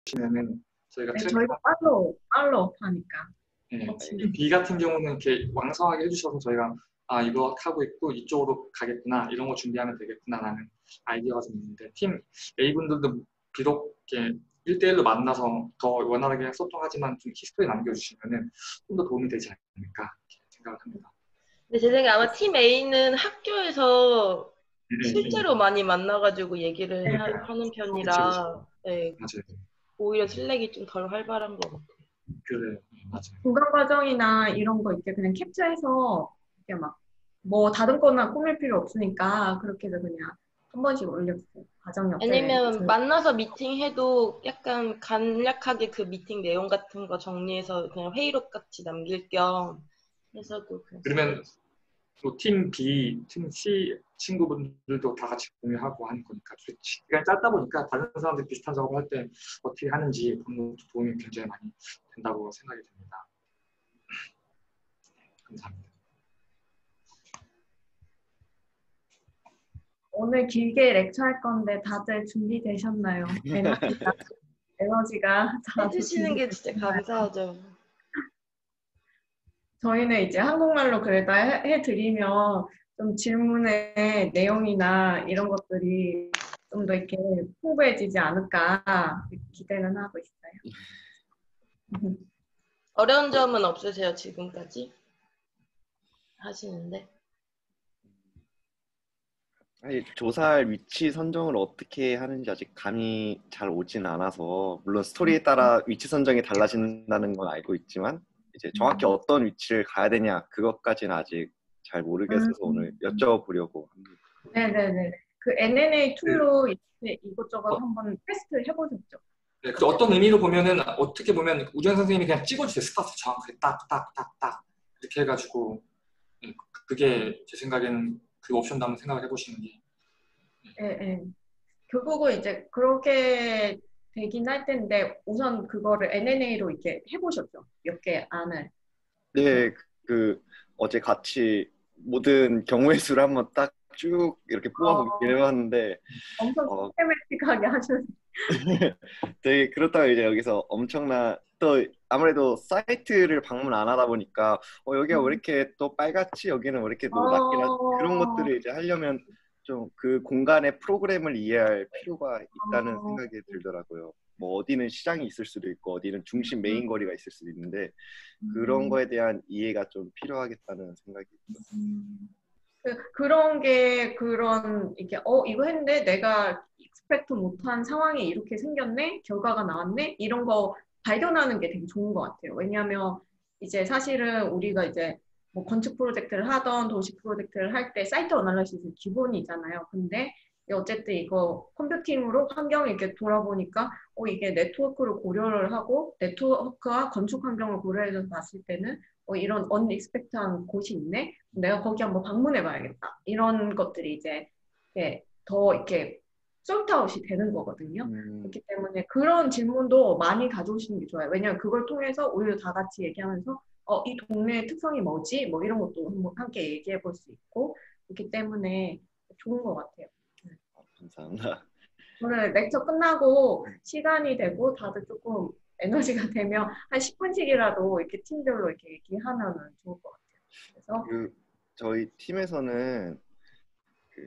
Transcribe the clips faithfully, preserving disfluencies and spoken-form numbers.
보시면은 저희가 네, 트랙 저희가 팔로우, 팔로우 하니까. 네, 혹시 팀 B 같은 경우는 이렇게 왕성하게 해주셔서 저희가 아 이거 하고 있고 이쪽으로 가겠구나 이런 거 준비하면 되겠구나라는 아이디어가 좀 있는데 팀 A 분들도 비록 이렇게 일 대일로 만나서 더 원활하게 소통하지만 좀 히스토리 남겨주시면은 좀 더 도움이 되지 않을까 이렇게 생각을 합니다. 근데 제 생각에 아마 팀 A는 학교에서 네, 실제로 네. 많이 만나가지고 얘기를 네. 하, 는 그쵸, 편이라 네, 맞아요. 오히려 슬랙이 좀 덜 활발한 것 같아요. 그래, 맞아요. 구강 과정이나 이런 거 이렇게 그냥 캡처해서 이렇게 막 뭐 다듬거나 꾸밀 필요 없으니까 그렇게도 그냥 한 번씩 올려주세요. 과정 옆에. 아니면 저희- 만나서 미팅해도 약간 간략하게 그 미팅 내용 같은 거 정리해서 그냥 회의록 같이 남길 겸 해서도 그냥 그러면 또 팀 B, 팀 C 친구분들도 다 같이 공유하고 하는 거니까 시간이 짧다 보니까 다른 사람들 비슷한 작업을 할 때 어떻게 하는지 보는 것도 도움이 굉장히 많이 된다고 생각이 됩니다. 감사합니다. 오늘 길게 렉처할 건데 다들 준비되셨나요? 에너지가, 에너지가 다들 해주시는 게 진짜 감사하죠. 저희는 이제 한국말로 그래도 해, 해드리면 좀 질문의 내용이나 이런 것들이 좀 더 이렇게 풍부해지지 않을까 기대는 하고 있어요. 어려운 점은 없으세요, 지금까지? 하시는데? 아니, 조사할 위치 선정을 어떻게 하는지 아직 감이 잘 오진 않아서, 물론 스토리에 따라 위치 선정이 달라진다는 건 알고 있지만 이제 정확히 어떤 위치를 가야 되냐 그것까지는 아직 잘 모르겠어서 오늘 여쭤보려고 합니다. 네네네. 그 엔엔에이 툴로 이렇게 이것저것 한번 테스트 해보셨죠? 네, 그 어떤 의미로 보면은 어떻게 보면 우정 선생님이 그냥 찍어주세요. 스타트 정확하게 딱딱딱딱 이렇게 해가지고 네, 그게 제 생각에는 그 옵션도 한번 생각을 해보시는 게. 네, 네. 결국은 이제 그렇게 되긴 할 텐데 우선 그거를 엔엔에이로 이렇게 해보셨죠? 몇 개 안을. 네, 그 어제 같이 모든 경우의 수를 한번 딱 쭉 이렇게 뽑아보긴 해봤는데 엄청 어, 시스테매틱하게 하시는. 되게 그렇다고 이제 여기서 엄청나 또 아무래도 사이트를 방문 안 하다 보니까 어 여기가 왜 이렇게 또 빨갛지 여기는 왜 이렇게 노랗게 나 그런 것들을 이제 하려면 좀 그 공간의 프로그램을 이해할 필요가 있다는 어... 생각이 들더라고요. 뭐 어디는 시장이 있을 수도 있고 어디는 중심 메인 거리가 있을 수도 있는데 그런 거에 대한 이해가 좀 필요하겠다는 생각이 들어요. 그, 그런 게 그런 이게 어 이거 했는데 내가 익스펙트 못한 상황이 이렇게 생겼네 결과가 나왔네 이런 거 발견하는 게 되게 좋은 것 같아요. 왜냐하면 이제 사실은 우리가 이제 뭐 건축 프로젝트를 하던 도시 프로젝트를 할 때 사이트 어널리시스 기본이잖아요. 근데 어쨌든 이거 컴퓨팅으로 환경을 이렇게 돌아보니까 어 이게 네트워크를 고려를 하고 네트워크와 건축 환경을 고려해서 봤을 때는 어, 이런 언익스펙트한 곳이 있네? 내가 거기 한번 방문해 봐야겠다. 이런 것들이 이제 예, 더 이렇게 솔트아웃이 되는 거거든요. 음. 그렇기 때문에 그런 질문도 많이 가져오시는 게 좋아요. 왜냐하면 그걸 통해서 우리도 다 같이 얘기하면서 어, 이 동네의 특성이 뭐지? 뭐 이런 것도 한번 함께 얘기해 볼 수 있고 그렇기 때문에 좋은 것 같아요. 감사합니다. 오늘 렉처 끝나고 시간이 되고 다들 조금 에너지가 되면 한 십 분씩이라도 이렇게 팀별로 이렇게 얘기하면 좋을 것 같아요. 그래서 그 저희 팀에서는 그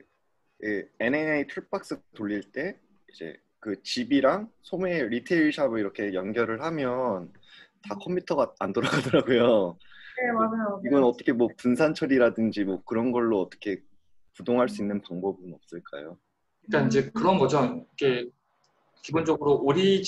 엔엔에이 툴박스 돌릴 때 이제 그 집이랑 소매 리테일 샵을 이렇게 연결을 하면 다 컴퓨터가 안 돌아가더라고요. 네, 맞아요. 이건 어떻게 뭐 분산 처리라든지 뭐 그런 걸로 어떻게 구동할 수 있는 방법은 없을까요? 그러니까 이제 그런 거죠. 이게 기본적으로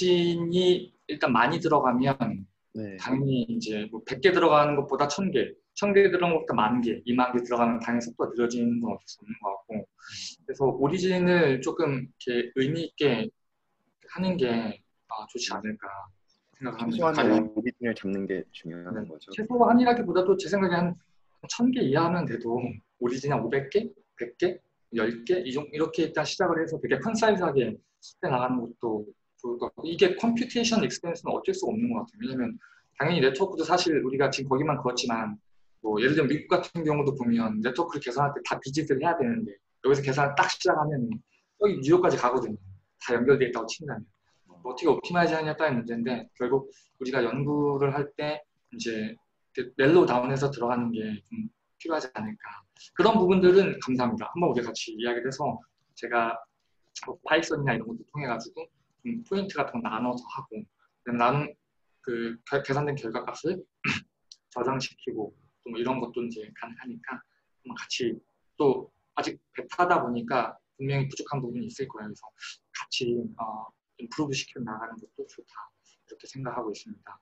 오리진이 일단 많이 들어가면 네. 당연히 이제 뭐 백 개 들어가는 것보다 천 개, 천 개 들어가는 것보다 만 개, 이만 개 들어가면 당연히 속도가 느려지는 건 어쩔 수 없는 것 같고 그래서 오리진을 조금 이렇게 의미 있게 하는 게 아, 좋지 않을까 생각합니다. 최소한의 오리진을 잡는 게 중요한 네. 거죠. 최소한이라기보다도 제 생각에 한 천 개 이하면 돼도 오리진 한 오백 개, 백 개, 열 개 이렇게 일단 시작을 해서 되게 큰 사이즈하게 해 나가는 것도 좋을 것 같고 이게 컴퓨테이션 익스펜스는 어쩔 수가 없는 것 같아요. 왜냐면 당연히 네트워크도 사실 우리가 지금 거기만 그렇지만 뭐 예를 들면 미국 같은 경우도 보면 네트워크를 계산할 때 다 비짓을 해야 되는데 여기서 계산을 딱 시작하면 여기 뉴욕까지 가거든요. 다 연결돼 있다고 친다면 어떻게 옵티마이즈 하냐에 따른 문제인데 결국 우리가 연구를 할 때 이제 멜로우 다운해서 들어가는 게 좀 필요하지 않을까. 그런 부분들은 감사합니다. 한번 우리 같이 이야기를 해서 제가 뭐 파이썬이나 이런 것도 통해 가지고 좀 포인트 같은 거 나눠서 하고 나는 그 겨- 계산된 결과값을 저장시키고 또 뭐 이런 것도 이제 가능하니까 한번 같이 또 아직 베타다 보니까 분명히 부족한 부분이 있을 거예요. 그래서 같이 어, 임프루브 시켜 나가는 것도 좋다 이렇게 생각하고 있습니다.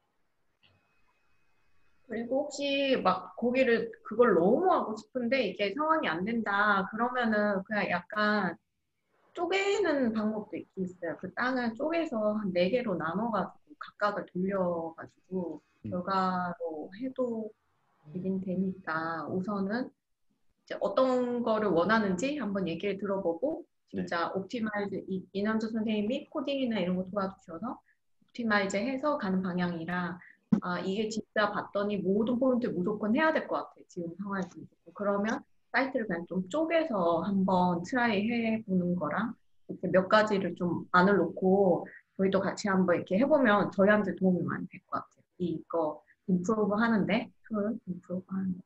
그리고 혹시 막 거기를 그걸 너무 하고 싶은데 이게 상황이 안 된다 그러면은 그냥 약간 쪼개는 방법도 있긴 있어요. 그 땅을 쪼개서 한 네 개로 나눠가지고 각각을 돌려가지고 음. 결과로 해도 되긴 되니까 우선은 이제 어떤 거를 원하는지 한번 얘기를 들어보고 진짜 옵티마이즈 이, 이남주 선생님이 코딩이나 이런 거 도와주셔서 옵티마이즈 해서 가는 방향이라 아 이게 진짜 봤더니 모든 포인트 무조건 해야 될 것 같아 지금 상황에서 무조건. 그러면 사이트를 그냥 좀 쪼개서 한번 트라이 해보는 거랑 이렇게 몇 가지를 좀 안을 놓고 저희도 같이 한번 이렇게 해보면 저희한테 도움이 많이 될 것 같아요. 이거 임프로브 하는데 툴 임프로브 하는데.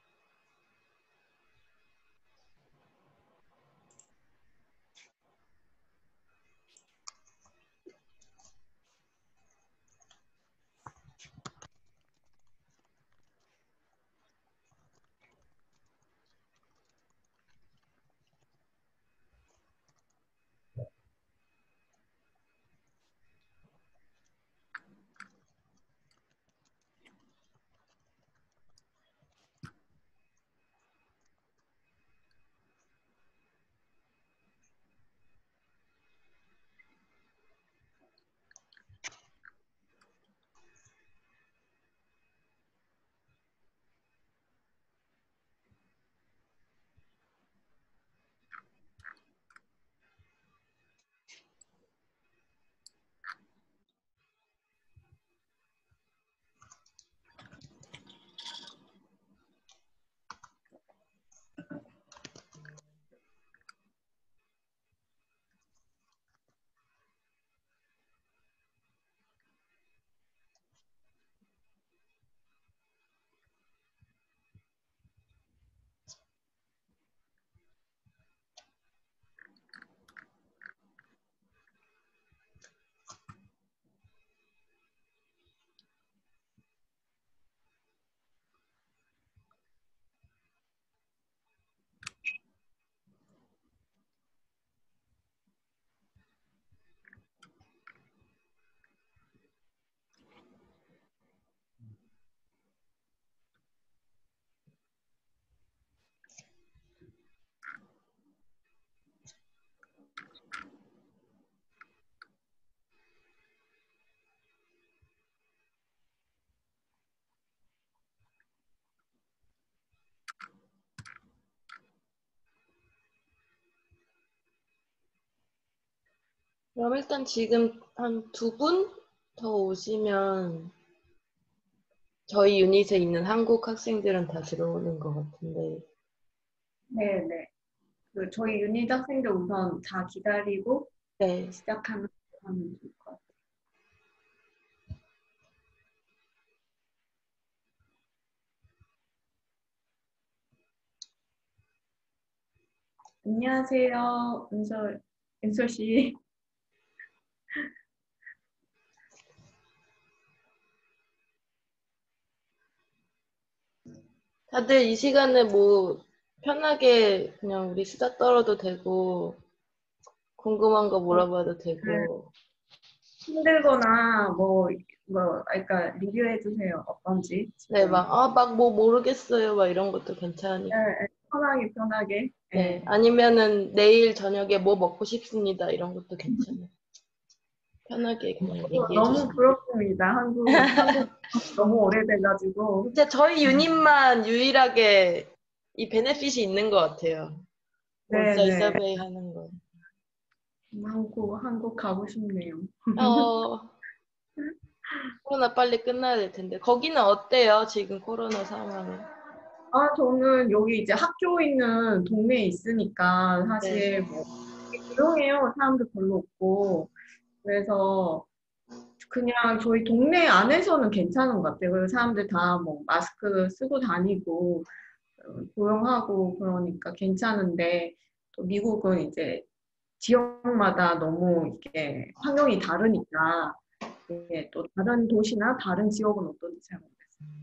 그럼 일단 지금 한 두 분 더 오시면 저희 유닛에 있는 한국 학생들은 다 들어오는 것 같은데. 네네. 그 저희 유닛 학생들 우선 다 기다리고 네. 시작하는 하면 좋을 것 같아요. 안녕하세요, 은솔, 은솔 씨. 다들 이 시간에 뭐 편하게 그냥 우리 수다 떨어도 되고 궁금한 거 물어봐도 되고. 힘들거나 뭐, 뭐, 그러니까 리뷰해 주세요. 어떤지. 네, 지금. 막, 아, 막 뭐 모르겠어요. 막 이런 것도 네, 괜찮으니까. 네, 편하게, 편하게. 네. 네. 아니면은 내일 저녁에 뭐 먹고 싶습니다. 이런 것도 괜찮아요. 편하게 그냥 얘기해 너무 주시면. 부럽습니다. 한국, 한국 너무 오래돼가지고. 진짜 저희 유닛만 유일하게 이 베네핏이 있는 것 같아요. 온사이 네네. 서베이 하는 거. 한국, 한국 가고 싶네요. 어, 코로나 빨리 끝나야 될 텐데. 거기는 어때요? 지금 코로나 상황은? 아, 저는 여기 이제 학교 있는 동네에 있으니까 네. 사실 뭐 조용해요. 사람도 별로 없고. 그래서 그냥 저희 동네 안에서는 괜찮은 것 같아요. 그리고 사람들 다 뭐 마스크 쓰고 다니고 어, 조용하고 그러니까 괜찮은데 또 미국은 이제 지역마다 너무 이게 환경이 다르니까 이게 또 다른 도시나 다른 지역은 어떤지 잘 모르겠어요.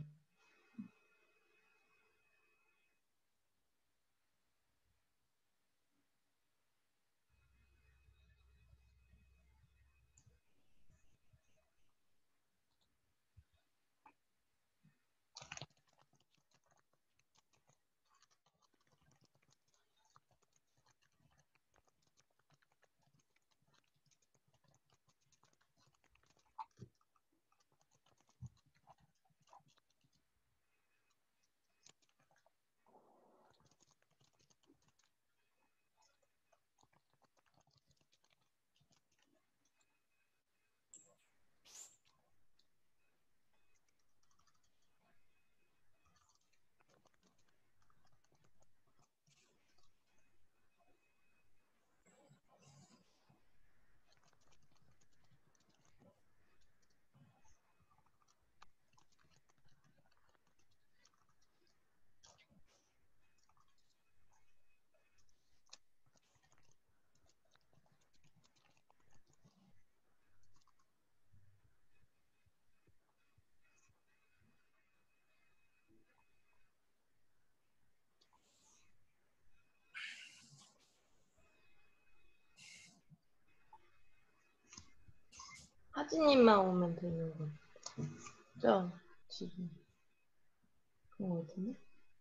하진님만 오면 되는 거죠? 지금 그런 거 같은데?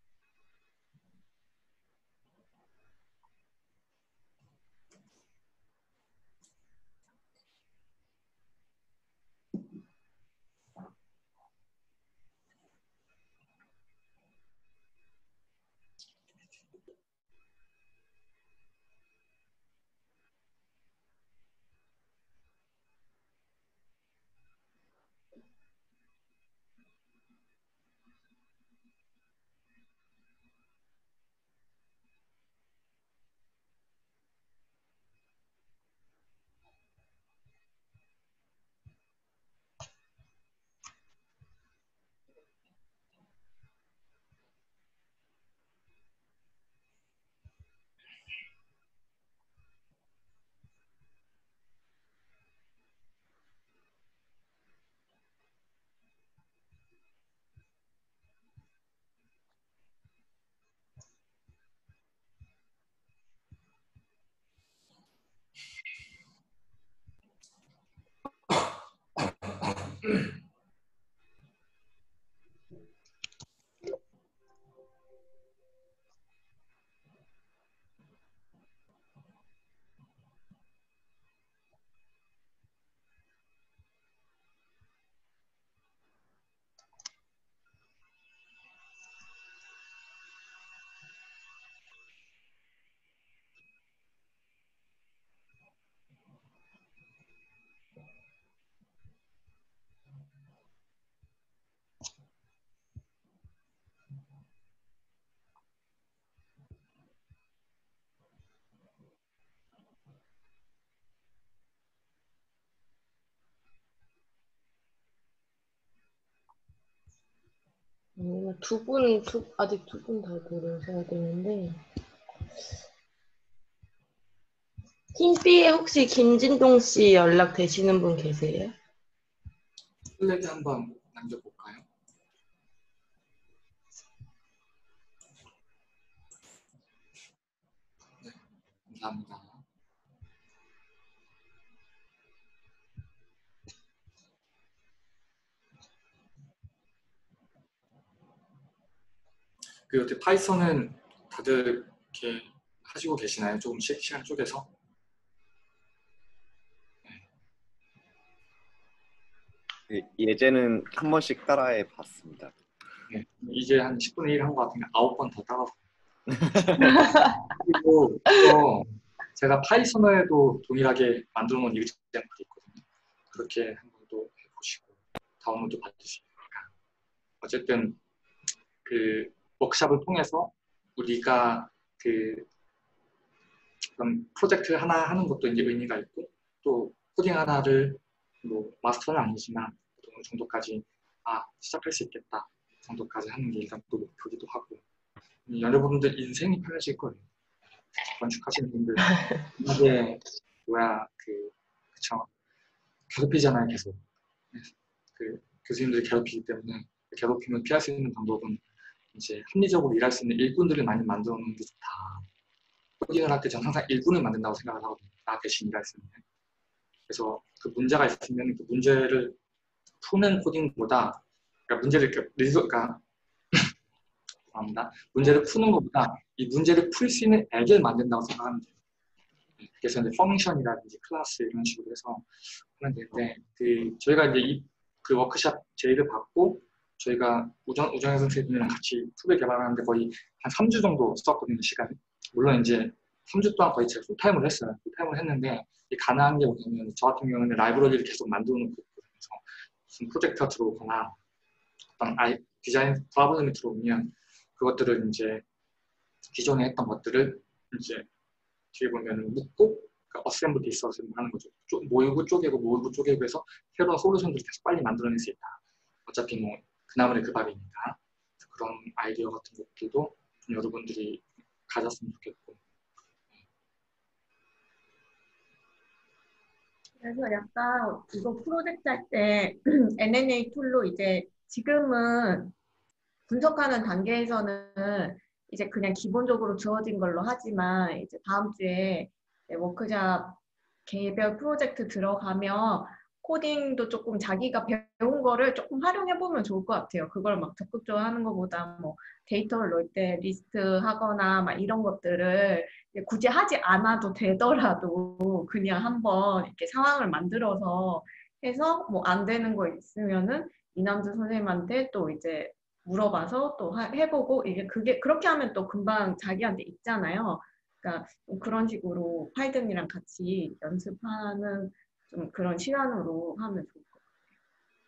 아니면 두 분, 두, 아직 두 분 더 들으셔야 되는데 팀B에 혹시 김진동 씨 연락 되시는 분 계세요? 슬랙에 한번 남겨볼까요? 네, 감사합니다. 그 어떻게 파이썬은 다들 이렇게 하시고 계시나요? 조금씩 시간 쪼개서? 그 예제는 한 번씩 따라해 봤습니다. 네, 이제 한 십분의 일 한 것 같은데 아홉 번 더 따라서. 그리고 또 제가 파이썬에도 동일하게 만들어 놓은 example이 있거든요. 그렇게 한번 또 해보시고 다운로드 받으시니까. 어쨌든 그 워크숍을 통해서 우리가 그 그런 프로젝트 하나 하는 것도 이제 의미가 있고 또 코딩 하나를 뭐 마스터는 아니지만 어느 정도까지 아 시작할 수 있겠다 정도까지 하는 게 일단 또 목표기도 하고 여러분들 인생이 편해질 거예요. 건축하시는 분들 이게 뭐야 그 그쵸 괴롭히잖아요 계속. 그 교수님들이 괴롭히기 때문에 괴롭힘을 피할 수 있는 방법은 이제 합리적으로 일할 수 있는 일꾼들을 많이 만들어 놓는 게 좋다. 코딩을 할 때 저는 항상 일꾼을 만든다고 생각을 하거든요. 나 대신 일할 수 있는. 그래서 그 문제가 있으면 그 문제를 푸는 코딩보다 그러니까 문제를 리소 그러니까 죄송합니다. 문제를 푸는 것보다 이 문제를 풀 수 있는 액을 만든다고 생각하면 돼요. 그래서 이제 펑션이라든지 클래스 이런 식으로 해서 하면 되는데 그 저희가 이제 이 그 워크샵 제의를 받고 저희가 우정 우정현 선생님이랑 같이 툴을 개발하는데 거의 한 삼 주 정도 썼거든요 시간을. 물론 이제 삼 주 동안 거의 제가 풀타임을 했어요. 풀타임을 했는데 이게 가능한 게 뭐냐면 저 같은 경우는 라이브러리를 계속 만들어 놓고 그래서 무슨 프로젝트가 들어오거나 어떤 아이, 디자인 프로블럼이 들어오면 그것들을 이제 기존에 했던 것들을 이제 뒤에 보면 묶고 그러니까 어셈블 디스어셈블 하는 거죠. 쪼, 모이고 쪼개고 모이고 쪼개고 해서 새로운 솔루션들을 계속 빨리 만들어낼 수 있다. 어차피 뭐 그나물의 그 밥이니까 그런 아이디어 같은 것들도 좀 여러분들이 가졌으면 좋겠고. 그래서 약간 이거 프로젝트 할 때 엔엔에이 툴로 이제 지금은 분석하는 단계에서는 이제 그냥 기본적으로 주어진 걸로 하지만 이제 다음 주에 워크샵 개별 프로젝트 들어가면 코딩도 조금 자기가 배운 거를 조금 활용해보면 좋을 것 같아요. 그걸 막 적극적으로 하는 것보다 뭐 데이터를 넣을 때 리스트 하거나 막 이런 것들을 굳이 하지 않아도 되더라도 그냥 한번 이렇게 상황을 만들어서 해서 뭐 안 되는 거 있으면은 이남주 선생님한테 또 이제 물어봐서 또 하, 해보고 이게 그게 그렇게 하면 또 금방 자기한테 있잖아요. 그러니까 그런 식으로 파이든이랑 같이 연습하는 좀 그런 시간으로 하면 좋을 것 같아요.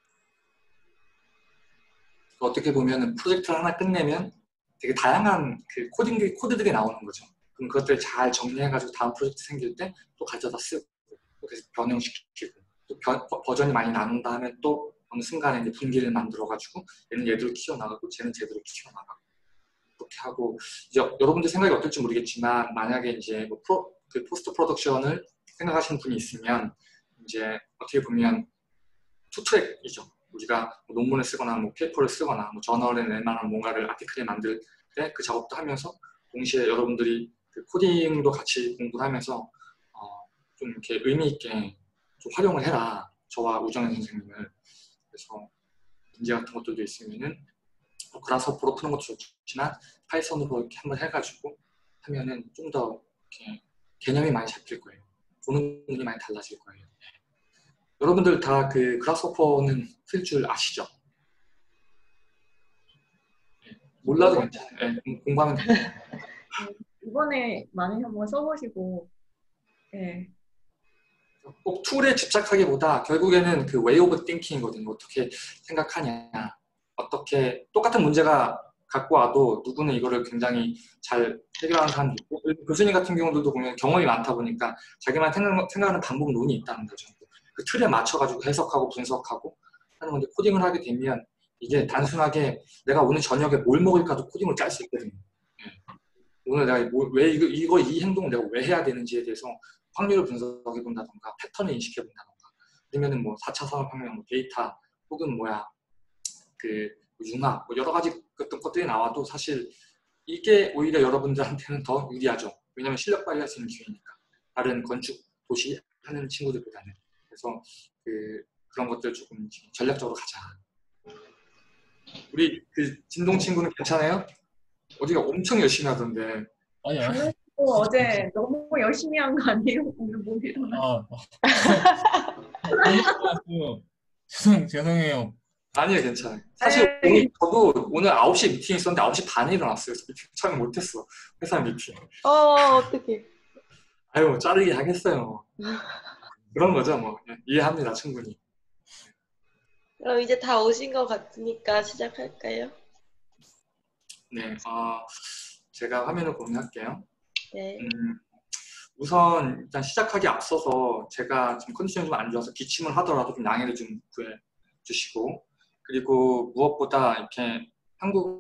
어떻게 보면 프로젝트를 하나 끝내면 되게 다양한 그 코딩 코드들이 나오는 거죠. 그럼 그것들 잘 정리해가지고 다음 프로젝트 생길 때 또 가져다 쓰고 또 계속 변형시키고 또 변, 버전이 많이 나눈다 하면 또 어느 순간에 이제 분기를 만들어가지고 얘는 얘대로 키워나가고 쟤는 제대로 키워나가고 그렇게 하고 이제 여러분들 생각이 어떨지 모르겠지만 만약에 이제 뭐 프로, 그 포스트 프로덕션을 생각하시는 분이 있으면 이제 어떻게 보면 투 트랙이죠. 우리가 뭐 논문을 쓰거나 뭐 페이퍼를 쓰거나 뭐 저널에 낼 만한 뭔가를 아티클을 만들 때 그 작업도 하면서 동시에 여러분들이 그 코딩도 같이 공부를 하면서 어, 좀 이렇게 의미 있게 좀 활용을 해라. 저와 우정현 선생님을. 그래서 문제 같은 것들도 있으면은 뭐 그라스호퍼로 푸는 것도 좋지만 파이썬으로 이렇게 한번 해가지고 하면은 좀 더 이렇게 개념이 많이 잡힐 거예요. 보는 눈이 많이 달라질 거예요. 여러분들 다 그 그라스호퍼는 쓸 줄 아시죠? 네. 몰라도 괜찮아요. 네, 공부하면 돼요. 이번에 많이 한번 써보시고 네. 꼭 툴에 집착하기보다 결국에는 그 way of thinking이거든요. 어떻게 생각하냐. 어떻게 똑같은 문제가 갖고 와도 누구는 이거를 굉장히 잘 해결하는 사람도 있고 교수님 같은 경우들도 보면 경험이 많다 보니까 자기만 생각, 생각하는 방법 논이 있다는 거죠. 그 틀에 맞춰가지고 해석하고 분석하고 하는 건데 코딩을 하게 되면 이게 단순하게 내가 오늘 저녁에 뭘 먹을까도 코딩을 짤 수 있거든요. 오늘 내가 뭐, 왜 이거, 이거 이 행동을 내가 왜 해야 되는지에 대해서 확률을 분석해 본다던가 패턴을 인식해 본다던가 아니면은 뭐 사 차 산업혁명 뭐 데이터 혹은 뭐야 그 융합 뭐 여러 가지 어떤 것들이 나와도 사실 이게 오히려 여러분들한테는 더 유리하죠. 왜냐하면 실력 발휘할 수 있는 기회니까 다른 건축 도시 하는 친구들보다는. 그래서 그 그런 것들 조금 전략적으로 가자. 우리 그 진동 친구는 괜찮아요? 어디가 엄청 열심히 하던데. 아니야. 또 어제 너무 열심히 한 거 아니에요? 오늘 못 일어나. 아, 죄송, 죄송해요. 아니에요, 괜찮아요. 사실 에이. 오늘 저도 오늘 아홉 시에 미팅 있었는데 아홉 시 반에 일어났어요. 그래서 미팅 참 못했어. 회사 미팅. 어, 어떡해. 아유, 자르기 하겠어요. 그런 거죠, 뭐. 이해합니다, 충분히. 그럼 이제 다 오신 것 같으니까 시작할까요? 네, 어, 제가 화면을 공유할게요. 네. 음, 우선 일단 시작하기 앞서서 제가 지금 컨디션이 좀 안 좋아서 기침을 하더라도 좀 양해를 좀 구해 주시고, 그리고 무엇보다 이렇게 한국